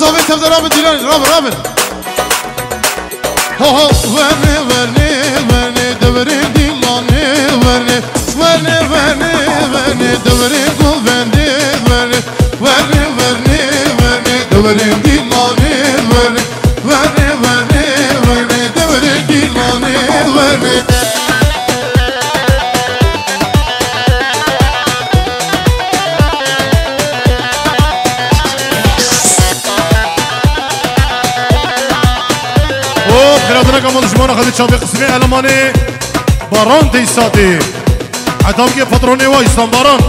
ناوی تبدر رابط دیلانی رابط ها ورنه دوره دیلانی ورنه دوره گوونده ورنه دوره دیلانی ورنه دوره دیلانی ورنه خیراتنا کامل شما خدید شابه قسمی علمانی باران تیساتی حتام که پترونی و ایستان باران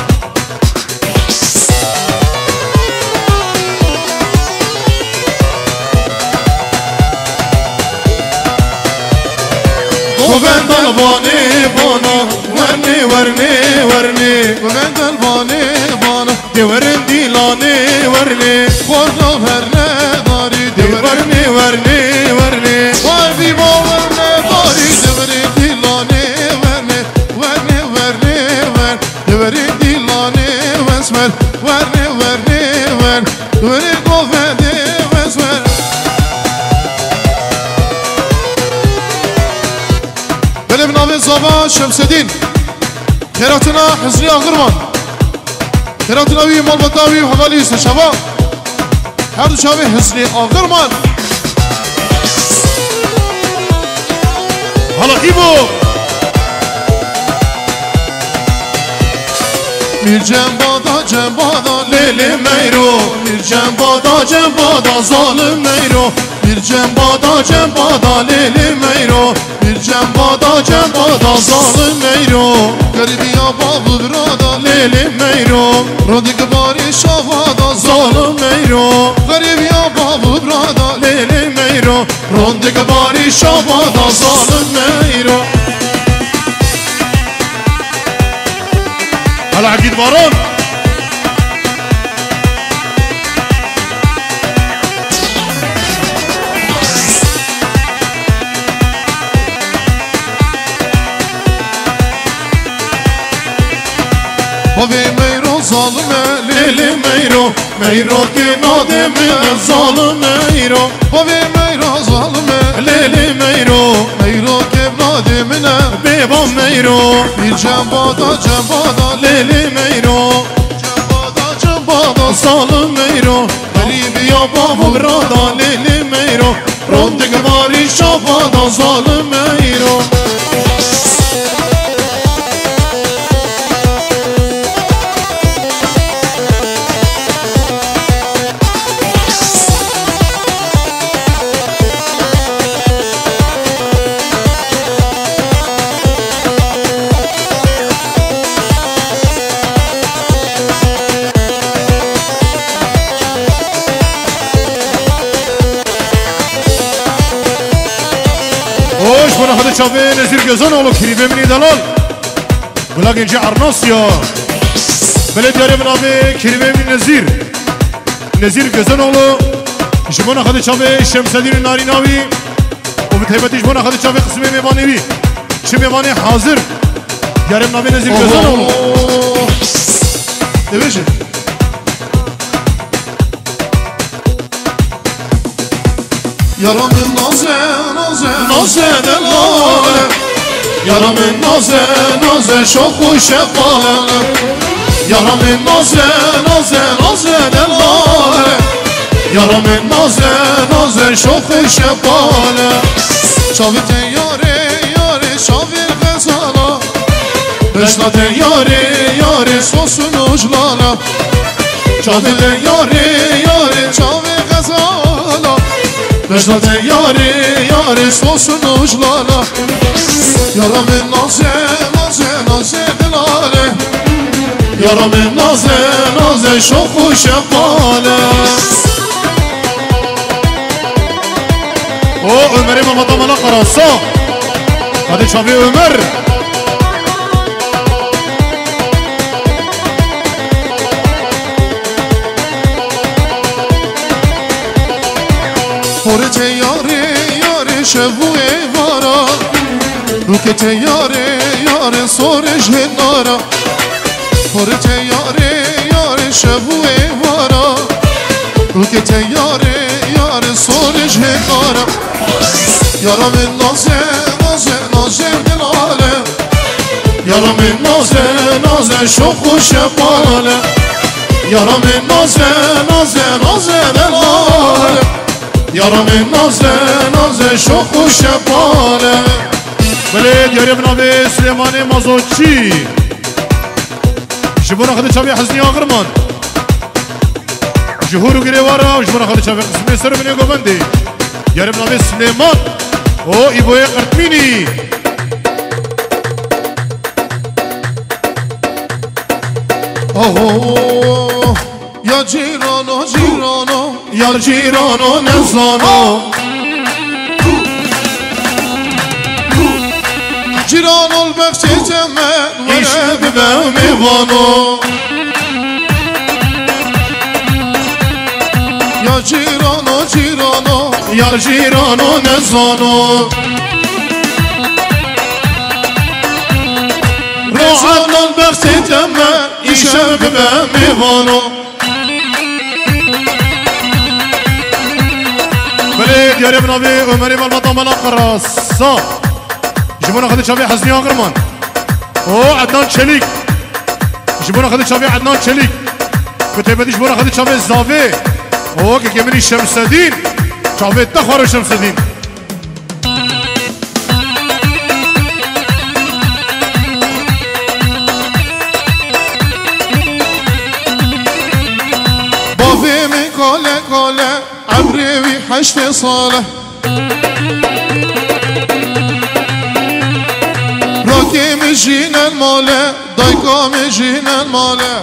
گووند الوانی بانا ورنی گووند الوانی بانا دیورن دیلانی ورنی خورنا ورنه داری دیورنی ورنی واربی باورنه داری دیورن دیلانی ورنی دیورن دیلانی وسمر ورنی دوری گووندی وسمر بله بنامه زابا شمسدین خیراتنا حزری آغرمان خیراتنا وی مالبطاوی و حوالی استشابا هر دو شاوی حزری آغرمان حالا ایبو میر جنبادا لیلی میرو میر جنبادا ظالم میرو میر جنبادا لیلی میرو میر جنبادا ظالم میرو گریبی بابو برادا لیلی میرو رودی گباری شوادا ظالم میرو گریبی بابو برادا لیلی میرو رودی گباری شوادا ظالم میرو هلا عقيد باران بابی میرو ظالمه لیلی میرو که نادم ظالم میرو بابی میرو ظالمه لیلی میرو که نادم بیبام میرو بیر جنبادا لیلی میرو جنبادا ظالم میرو غریبی یا بابو برادا لیلی میرو روندگ باری شابادا ظالم میرو بنا خد شابه نزیر گزان اولو کریبه منی دلال بلاگ اینجا ارناسیا بله دیاره منابه کریبه منی نزیر گزان اولو جبنا خد شابه شمسدین ناریناوی و به تیبتیش بنا خد شابه قسمه میوانی بی چه میوانی حاضر دیاره منابه نزیر گزان اولو دوشه یارم نازه دلاله یارم نازه شوق و شفاله یارم نازه دلاله یارم نازه شوق و شفاله شاویت یاره شاوی غزالا بشنات یاره سوسون اجلالا شاویت یاره شاوی غزالا بشنات یاره سوسون اجلالا یارم نازه دلاله یارم نازه شوق و شفاله او عمری محمد ملا قراسا هذا شافي عمر فورت یاره شبوه وارا روکت یاره سورش هنارا فورت یاره شبوه وارا روکت یاره یار سورش هکارم یارم نازه نازه نازه دلاله یارم نازه نازه شوق و شباله یارم نازه نازه نازه دلاله یارم نازه نازه شوق و شباله بله دیاری بنابه سلیمان مازوچی جبونا خد چاوی حزنی آغرمان جهورو گریوارا جبونا خد چاوی قسمی سر منی گوبندی دیاری بنابه سلیمان او ایبوی قرطمینی اوه یا جیرانو جیرانو یار جیرانو نزانو جیرانو البخشی تمن ایش ببه میوانو یا جیرانو جیرانو یار جیرانو نزانو جیرانو البخشی تمن ایش ببه میوانو بله دیاری بنابه عمری مالباطا ملا قراسا جبونا خد شافي حزني آغرمان او عدنان چلیک جبونا خد شافي عدنان چلیک كتابة جبونا خد شافي الزافي او که كمني شمس الدين شافي تخوار شمس الدين بابي من كوله كوله عمري وحشت صاله راكي مجين الماله دايكا مجين الماله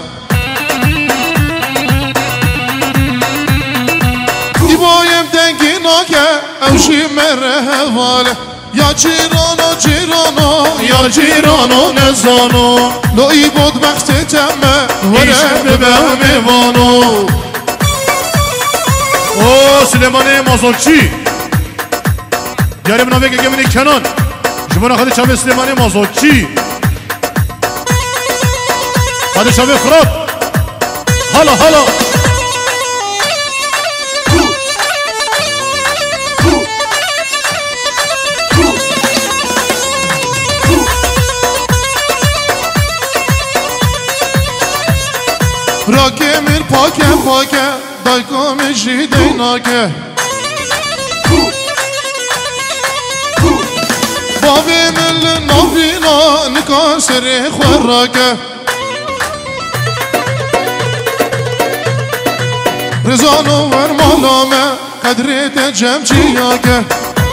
يبايم دنگي ناكه اوشي مره هواله يا جيرانو جيرانو يا جيرانو نزانو لو يبود وقت تمه وره ببه میوانو او سلیمان مازوچی دیاری بنابه که گمینی کنان جبونا خد شافي سليماني مازوچی خد شافي فراد هلا هلا راكي من باكه باكه دايكو مجي ديناكه بابي من النافينا نكاسر خوراكه رزانو ورمالامه قدرت جمجياكه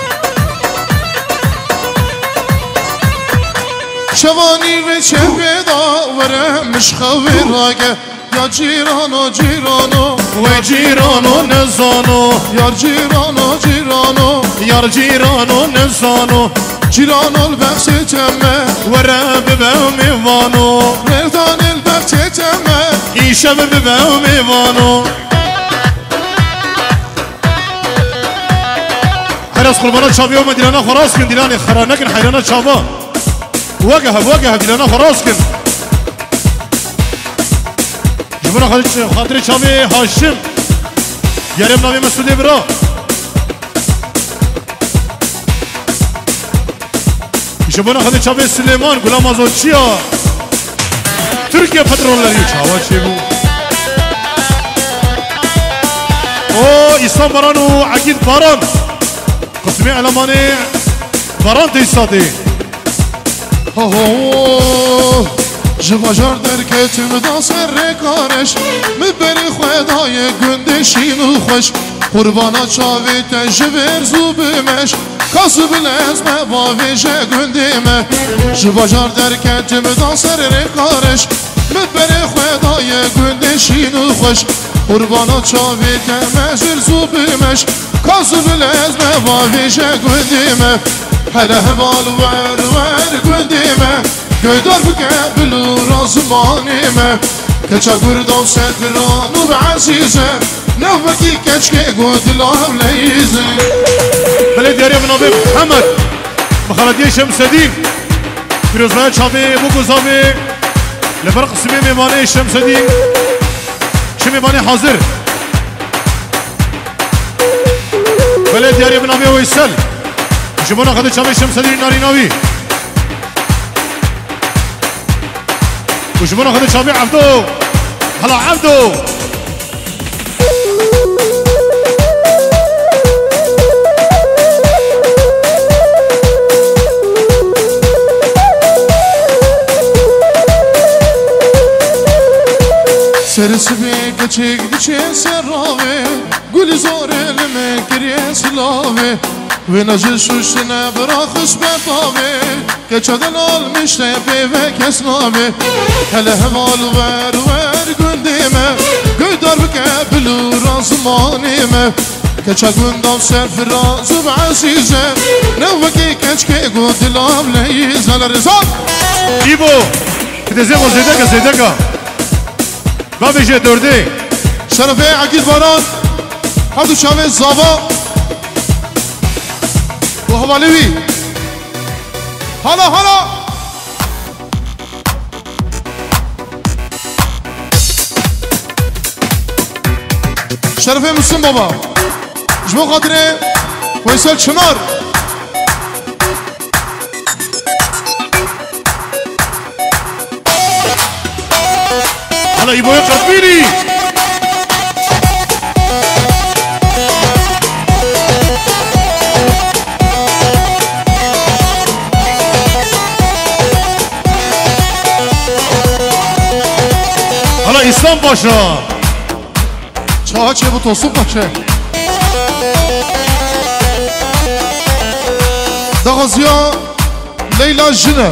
شواني وچه بيدا وره مش خوراكه يا جيرانو جيرانو وي جيرانو نزانو يا جيرانو جيرانو يا جيرانو نزانو جيرانو البخش تمه ورا ببه میوانو مردان البخش تمه ایشه ببه میوانو حرس قربانات شابي وما ديلانا خراس كن ديلاني خرا نكن حيرانا شابا وقها ديلانا خراس كن جبنا خاطر شابي هاشم يارم نامي مسؤولي برا جبنا خاطر شابي سليمان غلام ازوچيا تركيا پترولları çava çevu او İslam Baran'u Akid Baran قسمي علماني Baran tesisatı اوه جواجار درکتم دا سر کارش مبری خدای گندشین و خوش قربانا چاوی تجبر زوبمش کاسب لازمه باویجه گندیمه جواجار درکتم دا سر کارش مبری خدای گندشین و خوش قربانا چاوی تمجر زوبمش کاسب لازمه باویجه گندیمه هله هبال ور گندیمه Göydar bu kabul razmanime Keça gurdam sedran u azize Navvaki keçke gudlav leyize بله دیاری من آبی محمد مخالدی شمسدین پیروزهای چاوی بگوزاوی لبر قسمی میمانه شمسدین چه میمانه حاضر بله دیاری بناوی ویسل جبونا خد چاوی شمسدی ناریناوی وجبونا خد چاوی عبدو هلا عبدو سرسبی کچک دیچه سراوه گل زور لمه کریه سلاوه و نجل شوشتنه برا خوش بطاوه کچه دلال مشته بیوه کس نامه هله همال ور گندیمه گودار بکه بلو رازمانیمه کچه گندام سرف رازو بعزیزه نوکی کچکه گو دلام لیزه لرزان ایبو کده زیگو زیدگه و بشه درده شرفه عقید باران حدو شاوه زابا و حوالوی حالا شرفه مسلم بابا جمع خاطره ویسال چمار حالا ایبوی قدبیری حالا اسلام باشا چه چه bu tosun paşa Dağazya Leyla Jine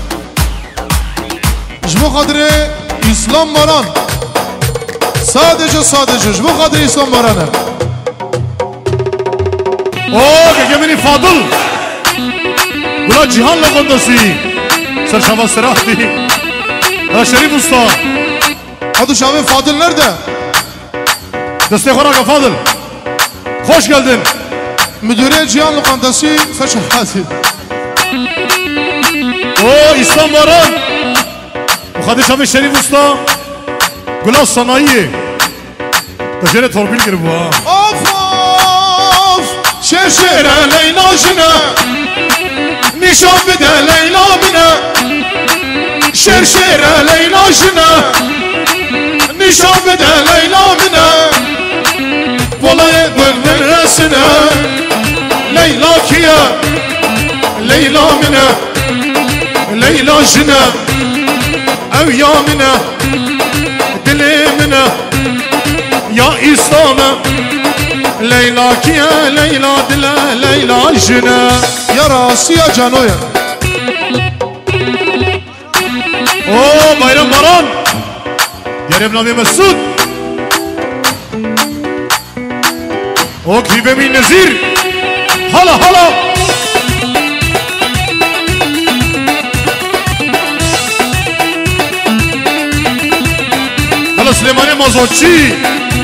Jmo kadre İslam Baran sadece Jmo kadre İslam Baran'ı Gegemini Fadıl Bula Cihan'la kondası Serşava Serahdi Hala Şerif Usta Adı Şavi Fadıl nerede? Destek olarak Fadıl Hoş geldin Müdüriye Cihan Lokantası Serşavası İslam Baran Mukadir Şavi Şerif Usta Gülas Sanayi Tecene torpil girip bu ha Of Şeşire Leyla Jine Nişan bide Leyla bine Şeşire Leyla Jine Nişan bide Leyla bine Volaya gönderesine Leyla kiye Leyla mine Leyla Jine Ev yamine Dilimine Ya İslam'e Leyla kiye Leyla dile Leyla Jine Ya Rasiye Canoya Bayram Baran Yarım Nabi Mesud Kribemin Nezir Hala Hala Süleymane Mazotçi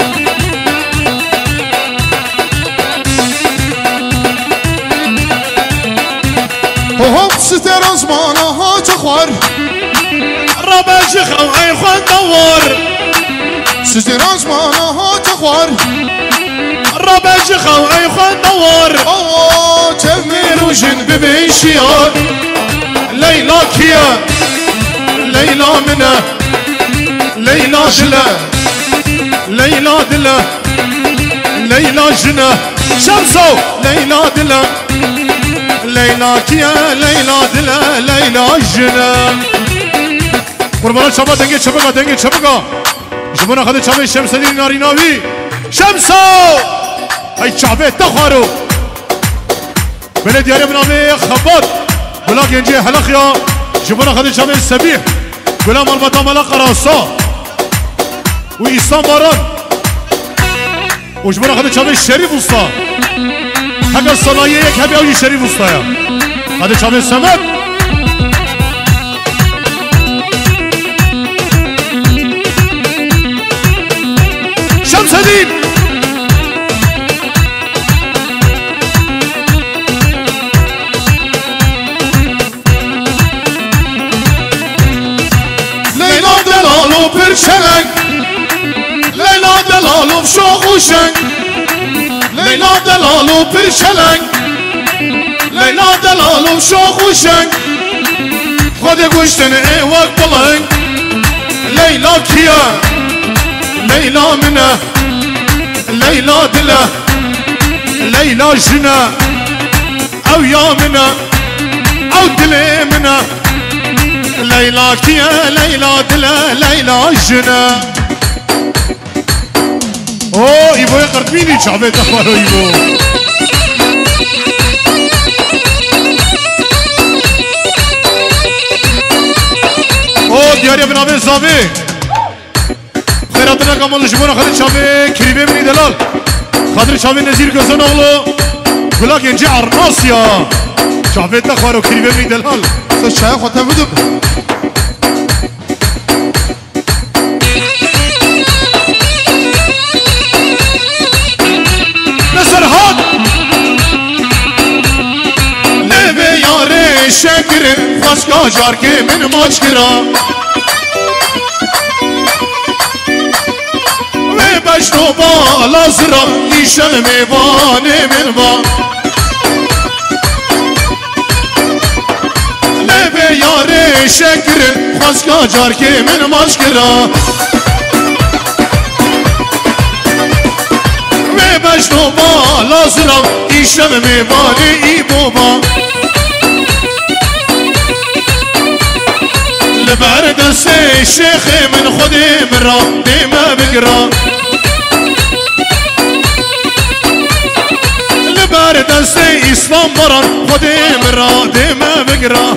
Hop ستر ازمانه ها تخور رباش خوعي خود دور ستر ازمانه ها تخور رباش خوعي خود دور تمير وجن ببين شيار ليلى كيا ليلى منه ليلى جنة ليلى دلة ليلى جنة شمسو ليلى دلة ليلى كيا ليلى دلة ليلى جنة قربان شباب دنگه چبقا جبونا خد چابه شمسدی ناریناوی شمسو ای چابه تخارو بله دیاره بنامه خبات بلا گنجه حلقیا جبونا خد چابه سبیح بلا مربطا ملا قراسا و اسلام باران و جبونا خد چابه شریف استا حقا صنایه یک هبی اوی شریف استایا خد چابه سمت شمسدین Leyla delalu perşelek Leyla delalu şoğuşek لیلا دلالو پرشلنگ لیلا دلالو شاخ و شنگ خود گوشتن ایوک بلنگ لیلا کیا لیلا منه لیلا دله لیلا جنه او یا منه او دله منه لیلا کیا لیلا دله لیلا جنه اوه ایوه قردبینی چاوه تخوارو ایوه اوه دیاری بنابه زاوه خیراتنا کامل جبونا خاطر چاوه کریبه منی دلال خاطر چاوه نزیر گزن اغلو گلاک انجی عرناسیا چاوه تخوارو کریبه منی دلال سو چای خواته بودم نسرحات لبه یاره شکر خسکا جار که من ماچ کرا و بشنو بالا زرا ایشن میوانه من با لبه یاره شکر خسکا جار که من ماچ کرا بشنو بالا زرم ایشم میوانه ای بابا لبر دست شیخ من خودم را دیمه بگرا لبر دست اسلام بران خودم را دیمه بگرا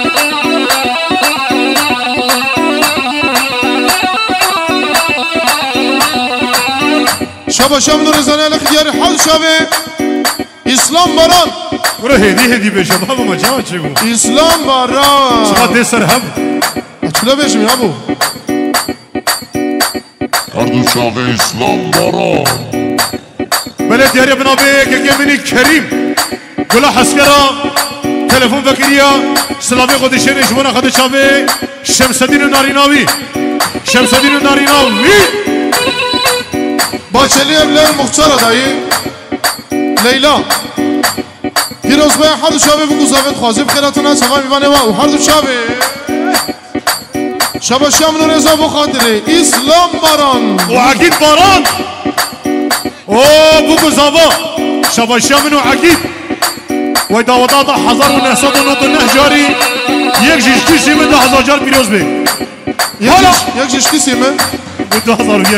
شبا شب نور زنه لخیاری حال شبه اسلام باران برو هدی بشه بابا ما جا چه گو اسلام باران چقدر دی سر هم چلا بشمی ابو هردو شاقه اسلام باران بله دیاری بنابه که منی کریم گلا حسکرا تلفون فکریا سلامی خودشه نشمونه خود شاوه شمسدین ناریناوی شمسدین ناریناوی باچلی ابلر مختار دایی لیلا پیروز به هر دو شبه بگو زاوید خوازی بخیراتونه سوای میوانه و هر دو شبه شبا شام نور ازا بخاطره اسلام باران و عقید باران بگو زاوا شبا شام نو عقید و داوطات 1999 جاری یک جشتی سیمه 2000 جار پیروز به یک جشتی سیمه 2001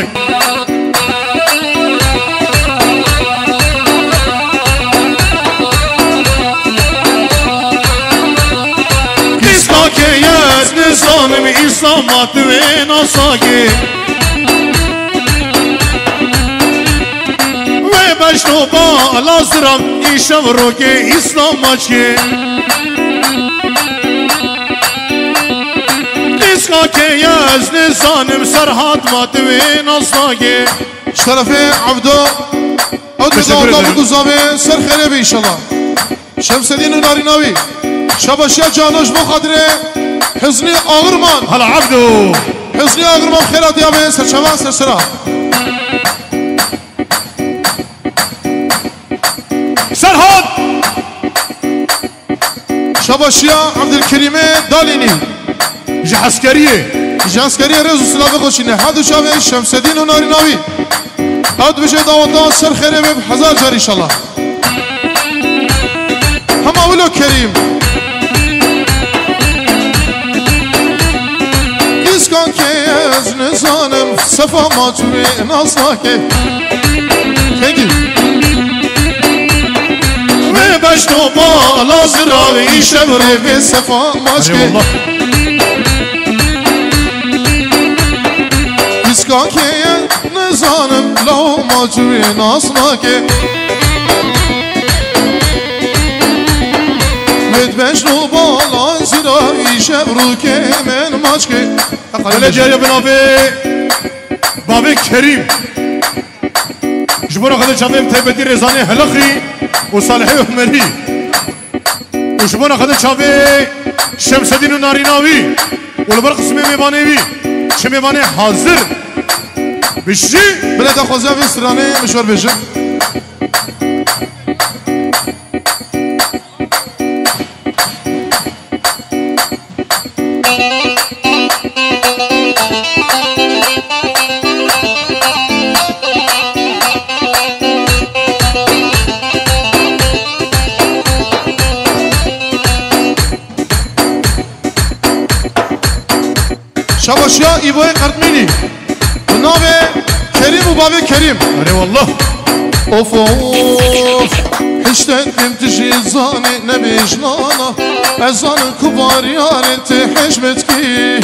که یک نظامم اسلامات و ناساگی و بشنو بالا زرم ایشم رو که اسلام ماچی دیسکا که یک نظامم سرحات مات و ناساگی شرف عبدو داودا بگوزامه سر خیره بی انشالله شمسدین و ناریناوی شباشیا جانوش بخاطره حزنی آغرمان هلا عبدو حزنی آغرمان خیرات یابه سرچوان سرسرا سرحاد شباشیا عبدالکریمه دالینی جحسکریه رزو سلافه خوشینه حدو شابه شمسدین و ناریناوی حد بشه داوتا سر خیره به 1000 جار انشالله هم اولو کریم کن که از نزانم صفا ماجوی ناسنا که خیلی و بشنو بالا زراوی شبره به صفا ماج که کن که نزانم لو ماجوی ناسنا که بشنو بالا زراوی شبرو که من ماج که بله جایی بنابه بابه کریم جبونا خدا چاویم تیبتی رزانه هلخی و صالحه عمری و جبونا خدا چاوه شمسدین و ناریناوی و لبر قسمه میبانهوی چه میبانه حاضر بشی بله تا خوزه بی سرانه مشور بشه شباشیا ایبای قرطمینی به نام کریم و بابی کریم. اره والله. اوف اوف حشتكم تجي زاني نبي جنانا أزان كبار ياري انت حشمتكي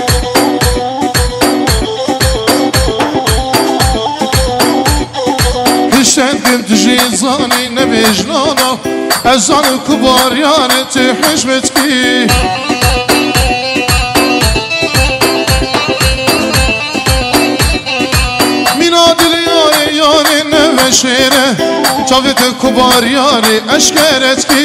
حشتكم تجي زاني نبي جنانا أزان كبار ياري انت حشمتكي یاری نوشیره چاویت کبار یاری اشکرت کی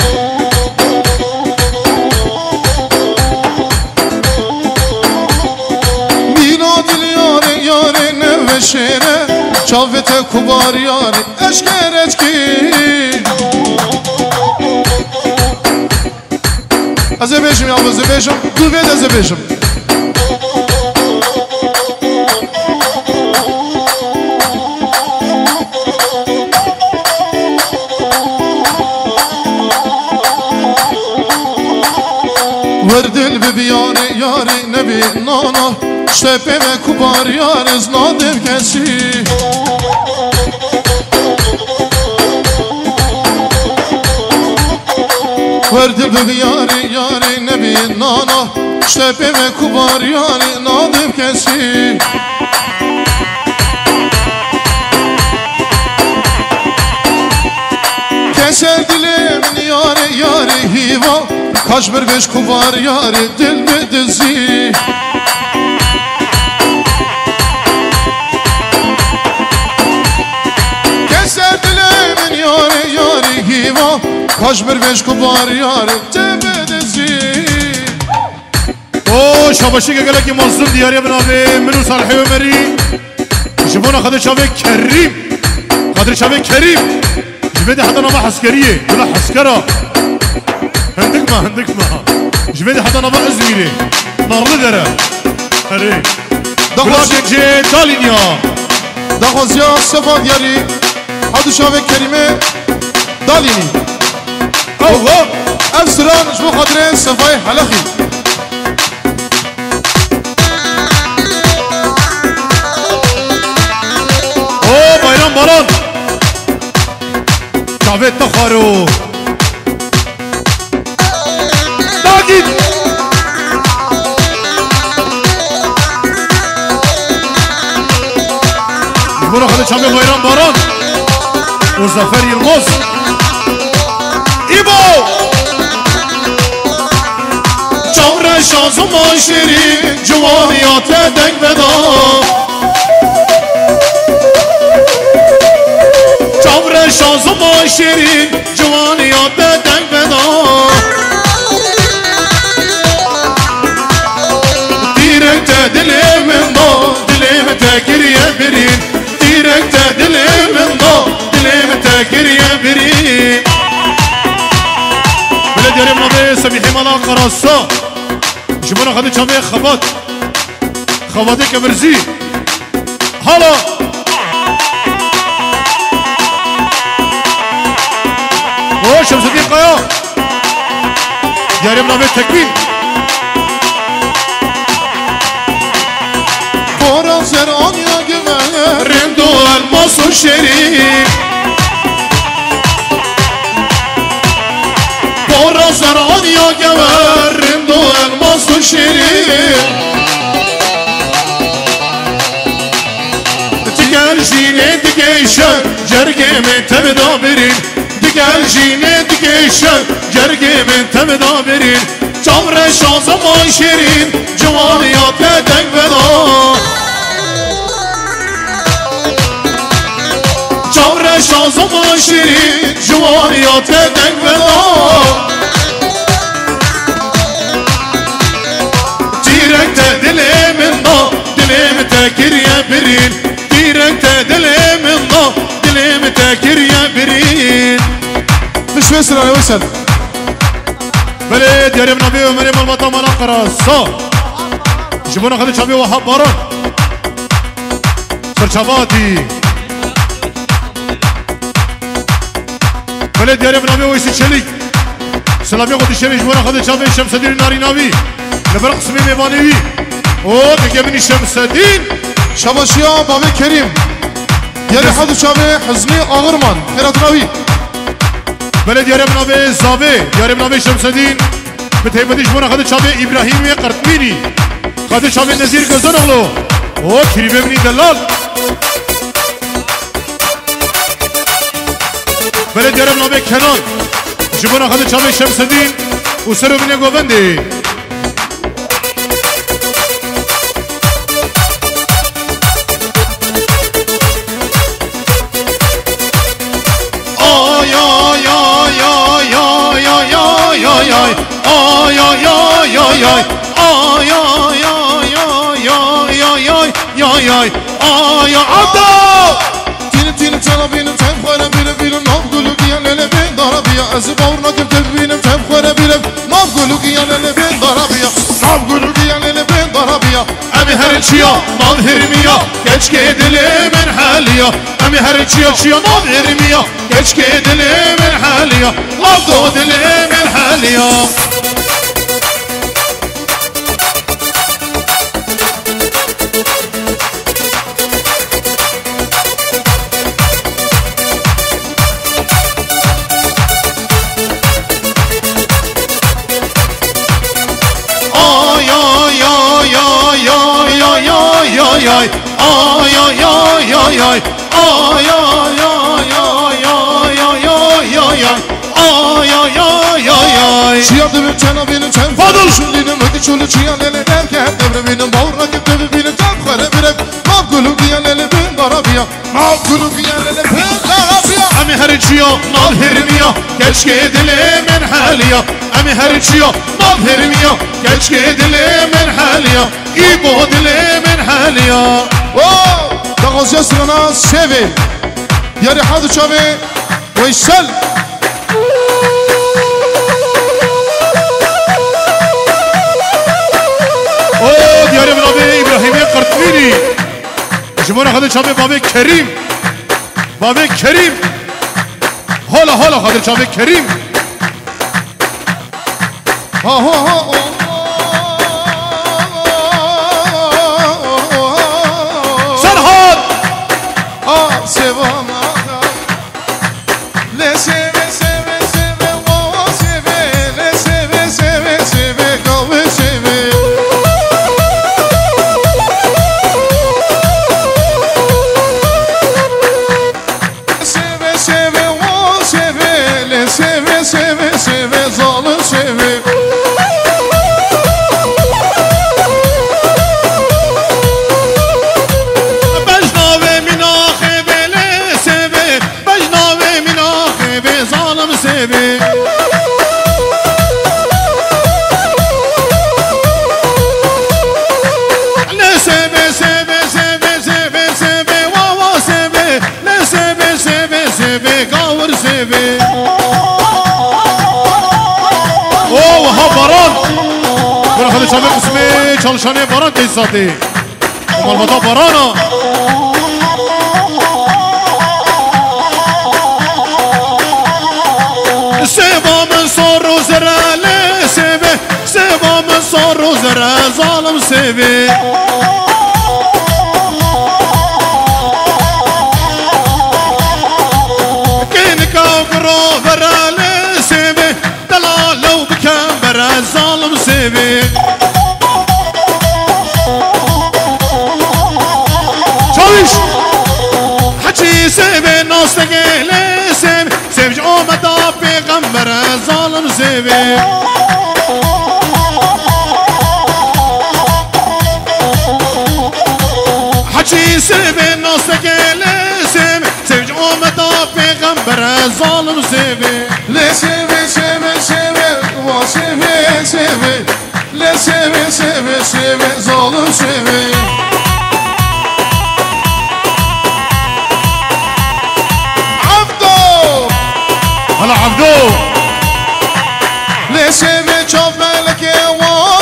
مینا دل یاری نوشیره چاویت کبار یاری اشکرت کی از بیشم یا از بیشم دو بید از بیشم وردل ببیاری یاری نبی نانا شتپه و کبار یار از نادم کسی وردل ببیاری یاری نبی نانا شتپه و کبار یاری نادم کسی keser dilim yare yare hiva kaç bir beş kubar yare dil bedezi keser dilim yare yare hiva kaç bir beş kubar yare dil bedezi او شاباشی که گله که مصدوم دیاری بنابه منو صالحی و مری جبونا خاطر شابه کریم خاطر شابه کریم جبده حتى نبا حسكرية ولا حسكرة هندك ما جبده حتى نبا ازميري نار لدرة هري بلاك جي تالينيا دخوزيا صفا دياري حدو شابه كريمة داليني الله افسران شبو خاطرين صفاي حلقي اوه بايران باران شافت تخارو داقيد يقولوا خلي شافت بايران باران وزفر يلموس إيبو جمر شانزو ماشري جوانيات دنگ بدا شانزو ما شیرین جوانیات به دنگ بدا دیرک دل من دا دلم تگریه برین دیرک دل من دا دلم تگریه برین بله دیاریم نبه سمیحی مالا قراسا جمعنا خواهد چامه خواهده که برزی حالا شمس الدين قيا دياري بنامه تكبير بورا زران يا جمال رندو الماس الشريف بورا زران يا جمال رندو الماس الشريف تقال جيني تقيشن جرقي من تبدا برين گل جینه دیگه شد جرگه من تمدا برین جمر شانزمان شیرین جوانیات دنگ بدا جمر شانزمان شیرین جوانیات دنگ بدا دیرک دل من دا دلم تکریه برین دیرک دل من دا دلم تکریه برين مش وصل انا وصل بلد يا ابن ابي ومريم المطا مناقرة صا جبونا خدي شابي وحب بارون سرشاباتي بلد يا ابن ابي ويسي شلي سلامي قد الشمي جبونا خدي شابي شمس الدين ناري ناوي نبرق سمي ميبانيوي او بيجمني شمس الدين شباشيا بابي كريم ياري حدو شابي حزني آغرمان خيرات ناوي بلد يا ابن ابي زابي يا ابن ابي شمس الدين بتهيبتي جبونا خدي شابي ابراهيمي قرطميني خدي شابي نزير قزن اغلو او كريمه مني دلال بلد يا ابن ابي كنان جبونا خدي شابي شمس الدين وسرو مني قوبندي تين تلا بينم تهم خورا بيلم ما بقولوا كيا للا بين ضربيا أزبورنا كم بينم تهم خورا بيلم ما بقولوا كيا للا بين ضربيا ما بقولوا كيا للا بين ضربيا أمي هرشيا مظهرميا كيش كيدلي من حاليا أمي هرشيا شيا مظهرميا كيش كيدلي من حاليا لفظو دلي من حاليا شيا دبر تنا بينم تهم فاضل شو دينم هدي شو شيا للا درك دبر بينم باورنا كم بينم تهم خورا بيلم ما بقولوا كيا للا بين ضربيا ما بقولوا كيا للا بين ضربيا أمي هرشيا مظهرميا كيش كيدلي من حاليا أمي هرشيا مظهرميا كيش كيدلي من حاليا إيبو دلي من حاليا واو تغازيا سرنا سيفي ياري حدو شابي ويسل اوه دياري من ابي ابراهيمي قرطميني جمهور خدي شابي بابي كريم بابي كريم هلا خدي شابي كريم ها سرحان سيفانا لا سيفي سيفي سيفي واو سيفي لا سيفي سيفي سيفي قوي سيفي سيفي سيفي واو سيفي لا سيفي سيفي سيفي ظالم سيفي بجناوي من آخبي لي سيبي بجناوي من آخبي ظالم سيبي لي سيبي سيبي سيبي سيبي سيبي واوا سيبي لي سيبي سيبي سيبي قاور سيبي اوه ها باران بنا خلي شامل اسمي çalışanı باران تيساتي ومالمطا بارانا سيبا من صار وزرع لي سيبي سيبا من صار وزرع ظالم سيبي كينك وقرو برا لي سيبي دلالو بكم برا ظالم سيبي شاويش حجي سيبي ناس تقيلي سيبي سيبي جو مدى بيغمبر ظالم سيبي حجي سيبي ناس تقيلي سيبي سيبي جو مدى بيغمبر ظالم سيبي لا سيفي سيفي سيفي واو سيفي سيفي لا سيفي سيفي سيفي ظالم سيفي عبدو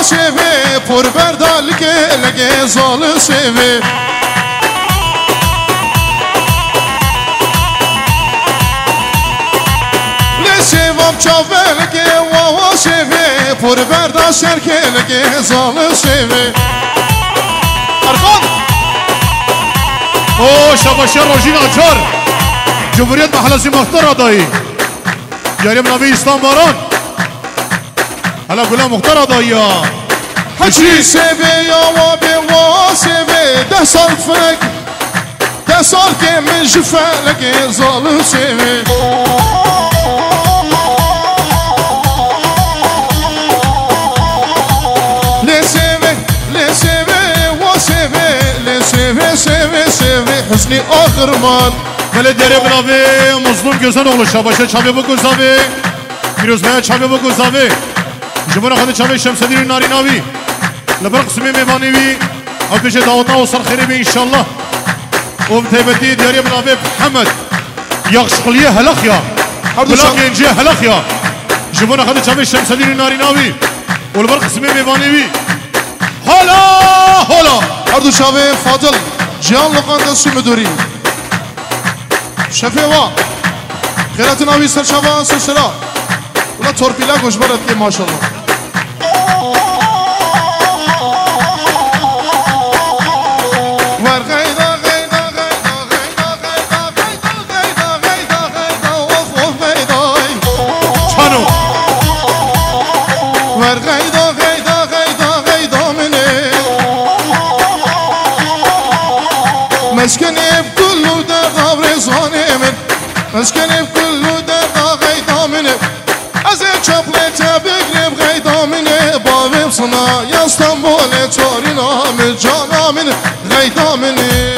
شوی پر بردال که لگه زال شوی لشوام چاول که واوا شوی پر بردال شرکه لگه زال شوی ارخان او شباشی روژین آچار جمهوریت محلسی مختار آدایی جاریم نبی اسلام باران حالا گلام مختار آدایی ها حجی سوی یا و به وا سوی 10 سال فلک 10 سال که من جفلک زال سوی حسنی آخرمان ولی داره بناوی مظلوم گزن اغلو شباشه چاوی بگو زاوی میروزمه چاوی بگو زاوی جمعه خانه چاوی شمسدین ناری ناوی لبر قسمی میبانیوی او پیش دعوتنا و سرخیری بی انشالله و بتیبتی داره بناوی محمد یخشقلیه هلخیا بلاک اینجی هلخیا جمعه خانه چاوی شمسدین ناری ناوی و لبر قسمی میبانیوی حالا هر دو شاوی فاضل جان لقانده سو مدوری شفیه وا خیرات ناوی سر شوا سرسرا اولا تورپیلا گوش برد که ماشالله ور غیدا غیدا غیدا غیدا غیدا غیدا غیدا غیدا غیدا اوف اوف غیدای چانو ور غیدا غیدا غیدا غیدا منه مسکنی بکلو در غابر زانه من مسکنی بکلو در غیدا منه از چپلت بگرب غیدا منه باویم سنا یا استنبول چاری نام جانا منه غیدا منه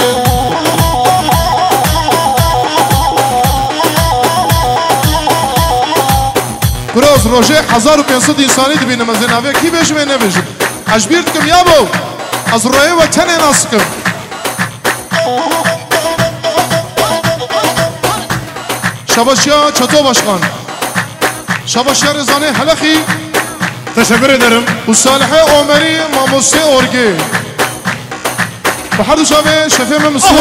براز روژه 1500 انسانی دبینم از نوه کی بشمه نبشم اجبیرت کم یابو از روی و تنه ناس کم شباشیا چطور باشقان شباشیا رزانه حلقی تشکر ederim و صالحه عمری ماموسه اورگی و هر دو شبه شفیه مسلم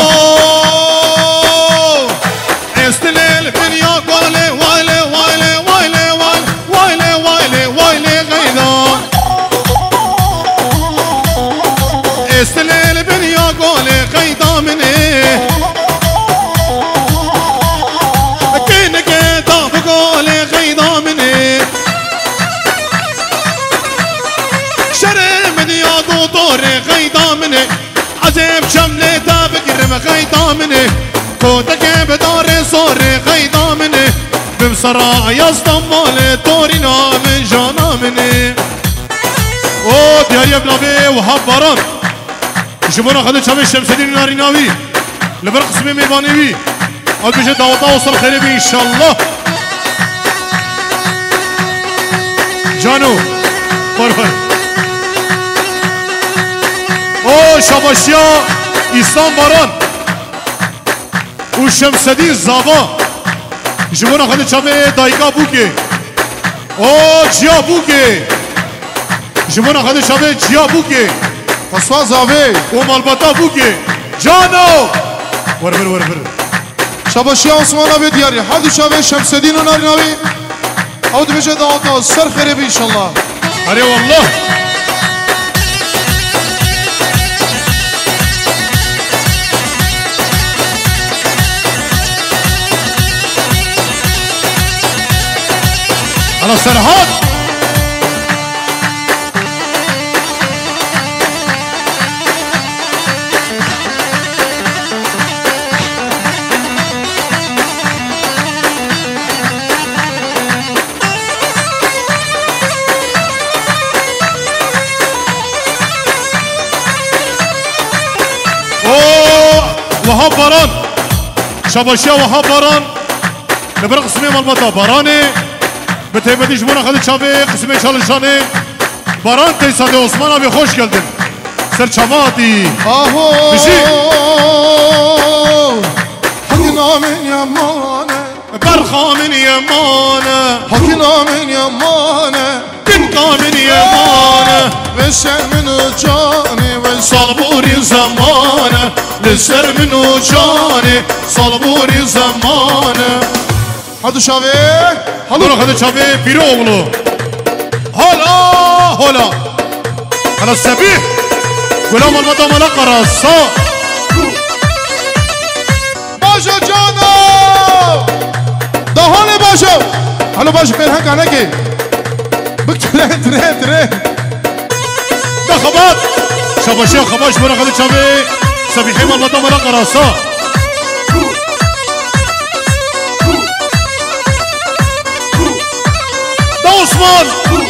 استلال دنیا قاله وایله وایله وایله وایله وایله وایله غیدا استلال دنیا قاله غیدا منه عذاب شمله تا بقرم غيدا منه كوتك بدار صور غيدا منه بمصراع يا اسطنبول دورنا من جانا منه او دياري بنابي وهاب باران جبونا خدو شامي شمسدين ناري ناوي لبر قسمي ميبانيوي او بيجي دعوتا وصل خيري بي ان شاء الله جانو بربر او شباشیا اسلام باران و شمسدین زابا جمعه خانه چامه دایگا بوگه او جیا بوگه جمعه خانه چامه جیا بوگه فسوا زاوی و مالباتا بوگه جانو وربر شباشیا عثمان آبی دیاری هر دو شبه شمسدین و ناری ناوی او دو بشه دعوتا سر خیره بی انشالله اره والله على سرحان وهاب باران شباشيا وهاب باران لبر قسمي مالباتا باراني بتهیبتی جمعه خواهد چاوه قسمه چالشانه باران تیساده عثمان آبی خوش گلدن سر چاواتی آهو بشی حکی نامین یمانه برخامن یمانه حکی نامین یمانه بن قامن یمانه و لسر منو جاني صالبوري زمانه لسر منو جاني صالبوري زمانه هادو شاوي هلو هذا شافي بيرو اغلو هلا على السبيح غلام المدى ملقى راسا باشا جانا دهاني باشا هلو باشا بين هنك عنكي بكتلين ترين ده خبات شباشي خباش برا هذا شافي سبيحي المدى ملقى راسا ده عثمان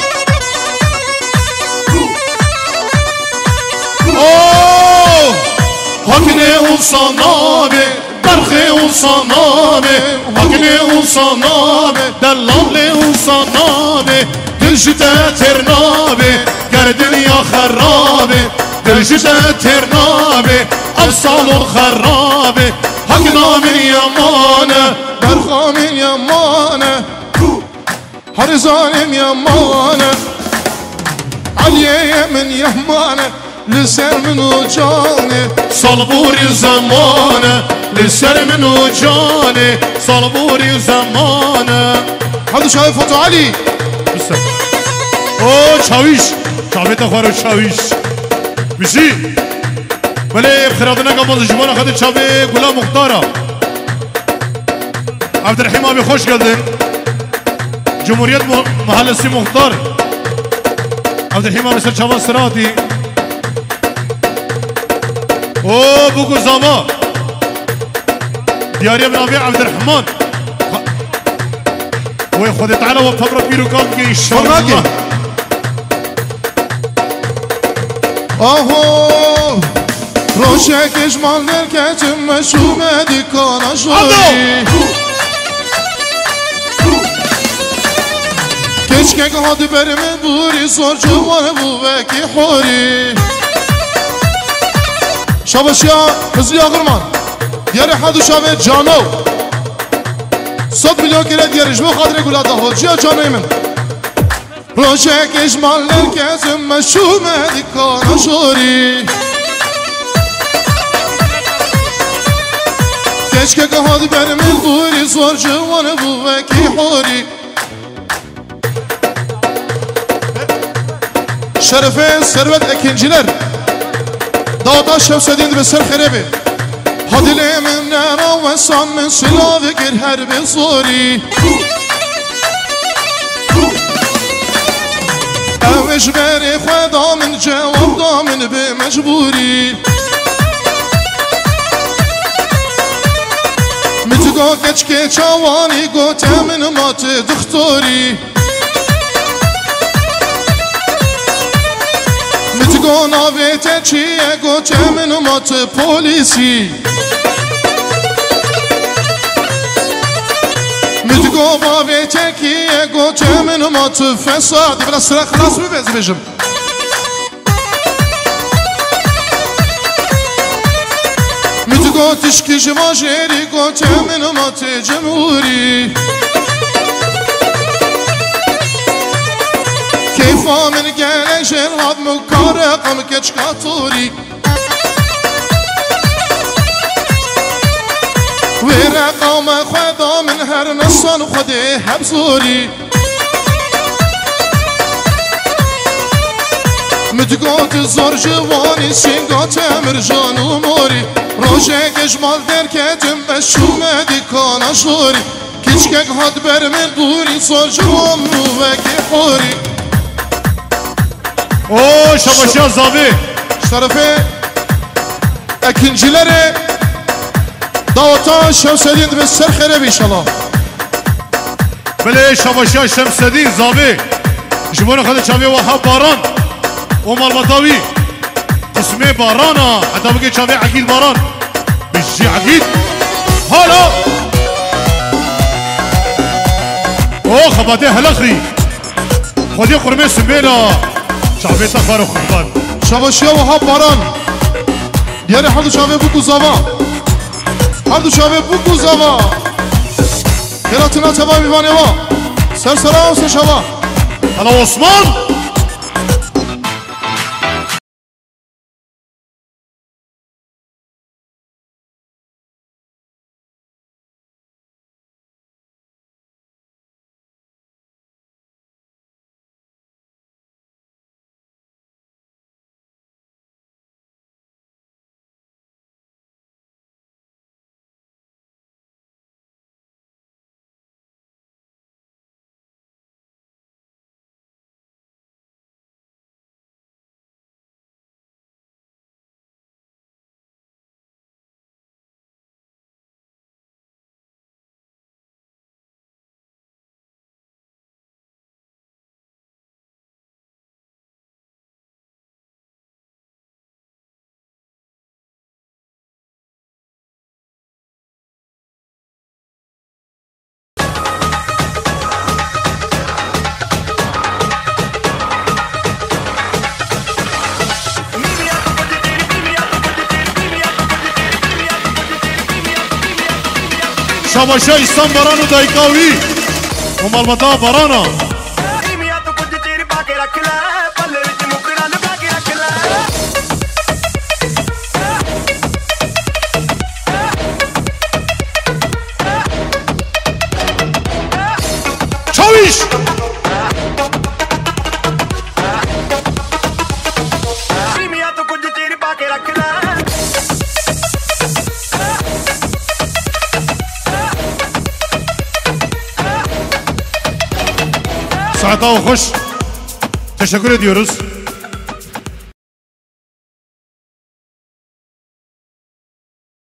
Hakine usanabe, darxe usanabe, hakine usanabe, dellale usanabe, dilşite ternabe, gerdin ya kharabe, dilşite ternabe, afsalun kharabe, hakina min yamane, درخا من يمانه حرزان يمانه عليا من يمانه لسر منو جاني صالبوري زمانه لسر منو جاني صالبوري زمانه هذا شايف فتو علي بسم او چاویش چاوی تخوارو چاویش بشی بله بخیراتنا قبض جوان خد چاوی گلا مختارا عبدالرحیم abi خوش geldin Cumhuriyet Mahallesi Muhtar Abdülrahim abi Serçavan Sıraati bu kuzama Diyariye bin abi Abdülrahman ve خود تعالى وبتبرك بيرو كام كي إن شاء الله آهو روشک اجمال درکتم مشومه دیکانا شوری کچکه که هادی بریم بوری سر جوانه بوبکی خوری شابشیا هزلی آقرمان دیاری حدو شابه جانو 100 میلیون کره دیارش بو خاطر گلاد دهود جیا جانوی من روشک اجمال درکتم مشومه دیکانا شوری keşke hadi benim buri zor civanı bu veki hori Şerefe servet ekinciler Dağda şevsedin ve ser xerebi Hadi lemin nera ve sanmin silahı gir herbi zori Ev eşberi khweda min cevab da min bi mecburi متقو كچكي چواني قوتا من مات دختوري متقو نابيتا چيه قوتا من مات بوليسي متقو بابيتا كيه قوتا من مات فساد بلا سرا خلاص ببز بجم گوتش که جواجری گوته من مات جمهوری کیفا من گله جرهاد مکاره قم کچکاتوری و رقام خدا من هر نسان خوده حبزوری متقوت زور جواني سنقات مرجان وموري روشك اجمال دركتم بشومه ديكانا شوري كيشكك هاد برمن بوري زور جوان روكي حوري شباشي زابي شرفي اكنجلري داوتا شمسدين بالسر خرب ان شاء الله بله شباشي شمسدين زابي جبونا خد شابي وحب باران ومال مطاوي اسمه بارانا حتى بقي شافي عقيد باران بيجي عقيد هلا خباتي هلاخري خدي قرمي سمينا شافي تخار وخبان شاباشيا وحب باران دياري حدو شافي بوكو زاوا حدو شافي بوكو زاوا كراتنا تبا بيبانيوا سرسرا وسشوا هلا عثمان Şabaşa İslam Baranı Daykavi Umalbata Barana Çaviş Saat hoş. Teşekkür ediyoruz.